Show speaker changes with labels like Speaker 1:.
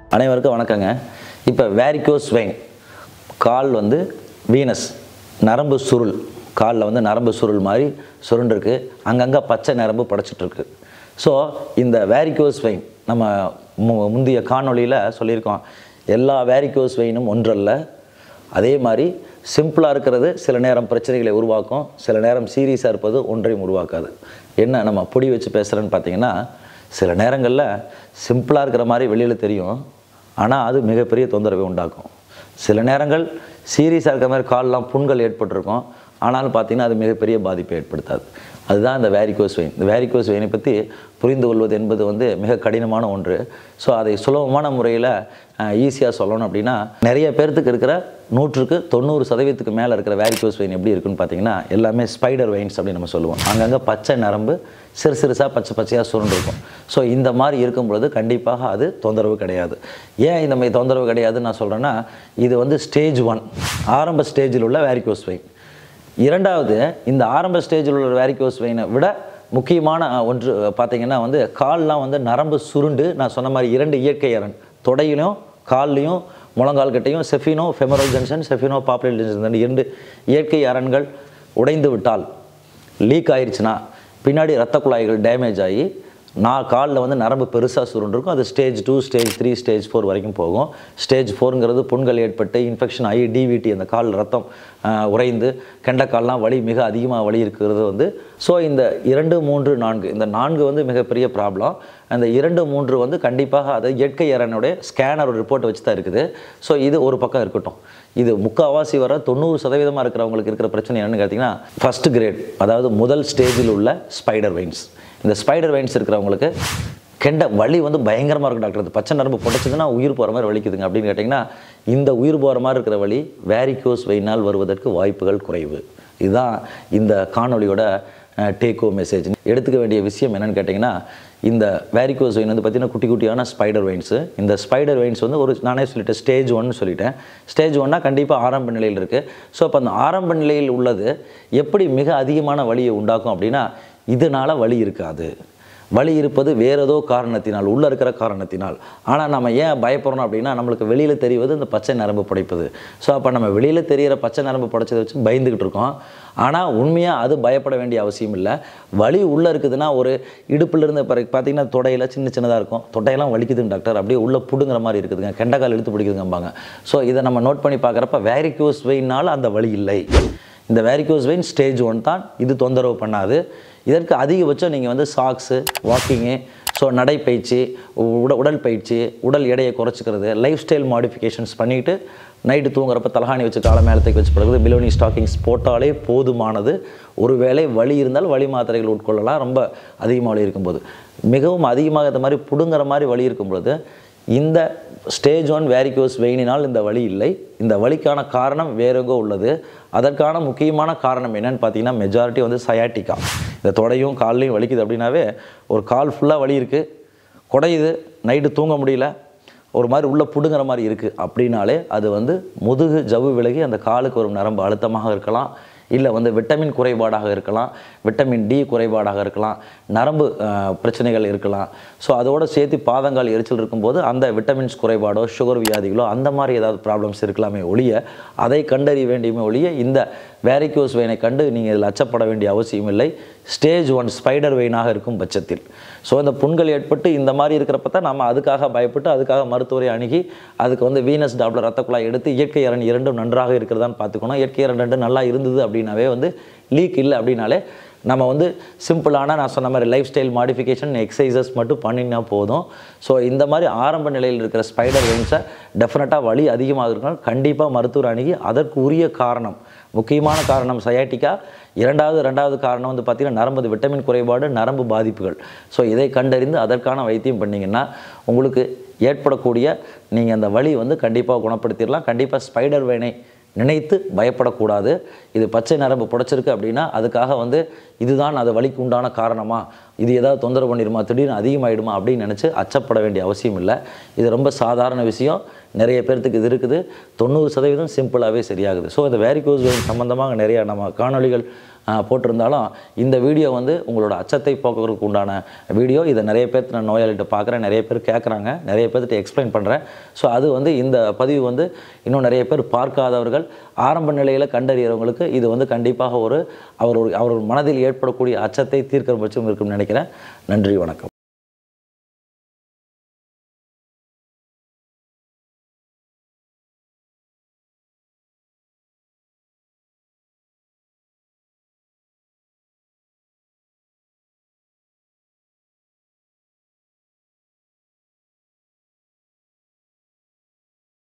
Speaker 1: அனைவருக்கும் வணக்கங்க. இப்போ வேரிகோஸ் வெயின், கால் வந்து வீனஸ் நரம்பு சுருள், காலில் வந்து நரம்பு சுருள் மாதிரி சுருண்டுருக்கு, அங்கங்கே பச்சை நரம்பு படைச்சிட்ருக்கு. ஸோ இந்த வேரிகோஸ் வெயின் நம்ம முந்தைய காணொளியில் சொல்லியிருக்கோம். எல்லா வேரிகோஸ் வெயினும் ஒன்றல்ல. அதே மாதிரி சிம்பிளாக இருக்கிறது சில நேரம் பிரச்சனைகளை உருவாக்கும், சில நேரம் சீரியஸாக இருப்பது ஒன்றையும் உருவாக்காது. என்ன நம்ம பொடி வச்சு பேசுகிறேன்னு பார்த்தீங்கன்னா, சில நேரங்களில் சிம்பிளாக இருக்கிற மாதிரி வெளியில் தெரியும், ஆனால் அது மிகப்பெரிய தொந்தரவை உண்டாக்கும். சில நேரங்கள் சீரியஸாக இருக்கிற மாதிரி கால்லாம் புண்கள் ஏற்பட்டிருக்கும், ஆனாலும் பார்த்திங்கன்னா அது மிகப்பெரிய பாதிப்பை ஏற்படுத்தாது. அதுதான் இந்த வேரிகோஸ் வெயின். இந்த வேரிகோஸ் வெயினை பற்றி புரிந்து கொள்வது என்பது வந்து மிக கடினமான ஒன்று. ஸோ அதை சுலபமான முறையில் ஈஸியாக சொல்லணும் அப்படின்னா, நிறைய பேர்த்துக்கு இருக்கிற 100க்கு 90% மேலே இருக்கிற வேரிகோஸ் வெயின் எப்படி இருக்குன்னு பார்த்தீங்கன்னா, எல்லாமே ஸ்பைடர் வெயின்ஸ் அப்படின்னு நம்ம சொல்லுவோம். அங்கங்கே பச்சை நரம்பு சிறுசாக பச்சையாக சுருண்டிருக்கும். ஸோ இந்த மாதிரி இருக்கும்பொழுது கண்டிப்பாக அது தொந்தரவு கிடையாது. ஏன் இந்த மாதிரி தொந்தரவு கிடையாதுன்னு நான் சொல்கிறேன்னா, இது வந்து ஸ்டேஜ் 1 ஆரம்ப ஸ்டேஜில் உள்ள வேரிகோஸ் வெயின். இரண்டாவது, இந்த ஆரம்ப ஸ்டேஜில் உள்ள வேரிகோஸ் வெயினை விட முக்கியமான ஒன்று பார்த்திங்கன்னா வந்து கால்லாம் வந்து நரம்பு சுருண்டு, நான் சொன்ன மாதிரி 2 இயற்கை அரண், தொடையிலையும் கால்லையும் முழங்கால் கிட்டையும் saphenofemoral junction, saphenopopliteal junction 2 இயற்கை அரண்கள் உடைந்து விட்டால், லீக் ஆயிடுச்சுன்னா, பின்னாடி இரத்த குழாய்கள் டேமேஜ் ஆகி காலில் வந்து நரம்பு பெருசாக சுருண்டிருக்கும். அது ஸ்டேஜ் 2, ஸ்டேஜ் 3, ஸ்டேஜ் 4 வரைக்கும் போகும். ஸ்டேஜ் 4ங்கிறது புண்கள் ஏற்பட்டு இன்ஃபெக்ஷன் ஆகி டிவிடி, அந்த கால் ரத்தம் உறைந்து கெண்டைக்கால்லாம் வலி, மிக அதிகமாக வலி இருக்கிறது வந்து. ஸோ இந்த 2, 3, 4 இந்த 4 வந்து மிகப்பெரிய ப்ராப்ளம். அந்த 2, 3 வந்து கண்டிப்பாக அது இயற்கை அரணுடைய ஸ்கேனர் ரிப்போர்ட் வச்சு தான் இருக்குது. ஸோ இது ஒரு பக்கம் இருக்கட்டும். இது முக்கால்வாசி வர 90% இருக்கிறவங்களுக்கு இருக்கிற பிரச்சனை என்னென்னு கேட்டிங்கன்னா, ஃபஸ்ட் கிரேட், அதாவது முதல் ஸ்டேஜில் உள்ள ஸ்பைடர் வெயின்ஸ். இந்த ஸ்பைடர் வெயின்ஸ் இருக்கிறவங்களுக்கு கெண்ட வலி வந்து பயங்கரமாக இருக்கும். டாக்டர், அது பச்சை நரம்பு புடைச்சதுன்னா உயிர் போகிற மாதிரி வலிக்குதுங்க அப்படின்னு கேட்டிங்கன்னா, இந்த உயிர் போகிற மாதிரி இருக்கிற வலி வேரிகோஸ் வெயினால் வருவதற்கு வாய்ப்புகள் குறைவு. இதுதான் இந்த காணொலியோட டேக் ஹோம் மெசேஜ். எடுத்துக்க வேண்டிய விஷயம் என்னென்னு கேட்டிங்கன்னா, இந்த வேரிகோஸ் வெயின் வந்து பார்த்திங்கன்னா குட்டி குட்டியான ஸ்பைடர் வெயின்ஸு. இந்த ஸ்பைடர் வெயின்ஸ் வந்து ஒரு நானே சொல்லிட்டேன், ஸ்டேஜ் 1 சொல்லிட்டேன். ஸ்டேஜ் 1னா கண்டிப்பாக ஆரம்ப நிலையில் இருக்குது. ஸோ அப்போ அந்த ஆரம்ப நிலையில் உள்ளது எப்படி மிக அதிகமான வலியை உண்டாக்கும் அப்படின்னா, இதனால் வலி இருக்காது. வலி இருப்பது வேறு ஏதோ காரணத்தினால், உள்ளே இருக்கிற காரணத்தினால். ஆனால் நம்ம ஏன் பயப்படுறோம் அப்படின்னா, நம்மளுக்கு வெளியில் தெரிவது இந்த பச்சை நரம்பு புடைப்பது. ஸோ அப்போ நம்ம வெளியில் தெரிகிற பச்சை நரம்பு புடைச்சதை வச்சு பயந்துக்கிட்டு இருக்கோம். ஆனால் உண்மையாக அது பயப்பட வேண்டிய அவசியம் இல்லை. வலி உள்ளே இருக்குதுன்னா, ஒரு இடுப்புலேருந்து பிறகு பார்த்திங்கன்னா தொடையில் சின்னதாக இருக்கும், தொடையெல்லாம் வலிக்குதுங்க டாக்டர், அப்படியே உள்ளே புடுங்குற மாதிரி இருக்குதுங்க, கெண்டைக்கால் இழுத்து பிடிக்குதுங்கம்பாங்க. ஸோ இதை நம்ம நோட் பண்ணி பார்க்குறப்ப வேரிகோஸ் வெயினால் அந்த வலி இல்லை. இந்த வேரிகோஸ் வெயின் ஸ்டேஜ் 1 தான். இது தொந்தரவு பண்ணாது. இதற்கு அதிகபட்சம் நீங்கள் வந்து சாக்ஸு, வாக்கிங்கு, ஸோ நடைப்பயிற்சி, உடல் பயிற்சி, உடல் எடையை குறைச்சிக்கிறது, லைஃப் ஸ்டைல் மாடிஃபிகேஷன்ஸ் பண்ணிவிட்டு நைட்டு தூங்குறப்ப தலகாணி வச்சு காலை மேலத்துக்கு வச்சு படுறது, பிலோனி ஸ்டாக்கிங்ஸ் போட்டாலே போதுமானது. ஒருவேளை வலி இருந்தால் வலி மாத்திரைகள் உட்கொள்ளலாம். ரொம்ப அதிகமாக வலி இருக்கும்போது, மிகவும் அதிகமாக இந்த மாதிரி புடுங்குற மாதிரி வலி இருக்கும்பொழுது இந்த ஸ்டேஜ் 1 வேரிகோஸ் வெயினினால் இந்த வலி இல்லை. இந்த வலிக்கான காரணம் வேறெங்கோ உள்ளது. அதற்கான முக்கியமான காரணம் என்னென்னு பார்த்தீங்கன்னா, மெஜாரிட்டி வந்து சயாட்டிக்கா. இந்த தொடையும் கால்லையும் வலிக்குது அப்படின்னாவே, ஒரு கால் ஃபுல்லாக வலி இருக்குது, குடையுது, நைட்டு தூங்க முடியல, ஒரு மாதிரி உள்ளே புடுங்குற மாதிரி இருக்குது அப்படின்னாலே அது வந்து முதுகு ஜவ்வு விலகி அந்த காலுக்கு ஒரு நரம்பு அழுத்தமாக இருக்கலாம், இல்லை வந்து விட்டமின் குறைபாடாக இருக்கலாம், விட்டமின் டி குறைபாடாக இருக்கலாம், நரம்பு பிரச்சனைகள் இருக்கலாம். ஸோ அதோடு சேர்த்து பாதங்கால் எரிச்சல் இருக்கும்போது அந்த விட்டமின்ஸ் குறைபாடோ சுகர் வியாதிகளோ அந்த மாதிரி ஏதாவது ப்ராப்ளம்ஸ் இருக்கலாமே ஒழிய, அதை கண்டறிய வேண்டியமே ஒழிய இந்த வேரிகோஸ் வெயினை கண்டு நீங்கள் இதில் அச்சப்பட வேண்டிய அவசியம் இல்லை. ஸ்டேஜ் 1 ஸ்பைடர் வெயினாக இருக்கும் பட்சத்தில். ஸோ இந்த புண்கள் ஏற்பட்டு இந்த மாதிரி இருக்கிறப்ப தான் நம்ம அதுக்காக பயப்பட்டு அதுக்காக மருத்துவரை அணுகி அதுக்கு வந்து வீனஸ் டாப்லர் ரத்த குழாய் எடுத்து இயற்கை அரண் 2ம் நன்றாக இருக்கிறதான்னு பார்த்துக்கணும். இயற்கை அரண் 2 நல்லா இருந்தது அப்படின்னாவே வந்து லீக் இல்லை அப்படின்னாலே நம்ம வந்து சிம்பிளான நான் சொன்ன மாதிரி லைஃப் ஸ்டைல் மாடிஃபிகேஷன் எக்ஸசைசஸ் மட்டும் பண்ணினா போதும். ஸோ இந்த மாதிரி ஆரம்ப நிலையில் இருக்கிற ஸ்பைடர் வெயின்ஸை டெஃபினட்டாக வலி அதிகமாக இருக்கணும், கண்டிப்பாக மருத்துவர் அணுகி அதற்கு உரிய காரணம், முக்கியமான காரணம் சயாட்டிக்கா, ரெண்டாவது காரணம் வந்து பார்த்திங்கன்னா நரம்பு விட்டமின் குறைபாடு, நரம்பு பாதிப்புகள். ஸோ இதை கண்டறிந்து அதற்கான வைத்தியம் பண்ணிங்கன்னா உங்களுக்கு ஏற்படக்கூடிய நீங்கள் அந்த வலி வந்து கண்டிப்பாக குணப்படுத்திடலாம். கண்டிப்பாக ஸ்பைடர் வெயினை நினைத்து பயப்படக்கூடாது. இது பச்சை நரம்பு புடைச்சிருக்கு அப்படின்னா அதுக்காக வந்து இதுதான் அது வலிக்கு உண்டான காரணமா, இது ஏதாவது தொந்தரவு பண்ணிடுமா, திடீர்னு அதிகமாகிடுமா அப்படின்னு நினச்சி அச்சப்பட வேண்டிய அவசியம் இல்லை. இது ரொம்ப சாதாரண விஷயம். நிறைய பேர்த்துக்கு இது இருக்குது. 90% சிம்பிளாகவே சரியாகுது. ஸோ இந்த வேரிகோஸ் வெயின் சம்மந்தமாக நிறையா நம்ம காணொலிகள் போட்டிருந்தாலும் இந்த வீடியோ வந்து உங்களோட அச்சத்தை போக்குறதுக்கு உண்டான வீடியோ. இதை நிறைய பேர்த்து நான் நோயாளிகிட்ட பார்க்குறேன், நிறைய பேர் கேட்குறாங்க, நிறைய பேர்கிட்ட எக்ஸ்பிளைன் பண்ணுறேன். ஸோ அது வந்து இந்த பதிவு வந்து இன்னும் நிறைய பேர் பார்க்காதவர்கள், ஆரம்ப நிலையில் கண்டறியறவங்களுக்கு இது வந்து கண்டிப்பாக அவர் மனதில் ஏற்படக்கூடிய அச்சத்தை தீர்க்கிற பட்சம் இருக்கும்னு நினைக்கிறேன். நன்றி, வணக்கம்.